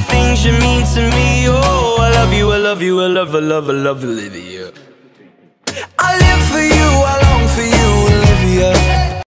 things you mean to me. Oh, I love you, I love you, I love, I love, I love Olivia.